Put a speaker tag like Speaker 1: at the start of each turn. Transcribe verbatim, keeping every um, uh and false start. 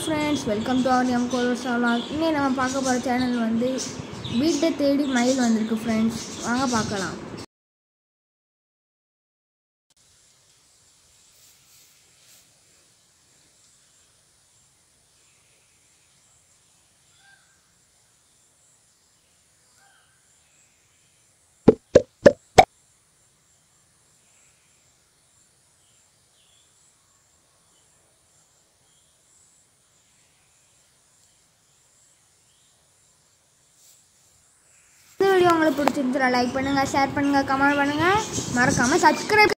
Speaker 1: Friends, welcome to our M colours vlog. இன்னைக்கு நம்ம பார்க்க போகிற சேனல் வந்து வீட்டை தேடி மயில் வந்திருக்கு ஃப்ரெண்ட்ஸ். வாங்க பார்க்கலாம். இந்த வீடியோ உங்களுக்கு பிடிச்சிருந்தா லைக் பண்ணுங்கள், ஷேர் பண்ணுங்கள், கமெண்ட் பண்ணுங்கள், மறக்காமல் சப்ஸ்கிரைப்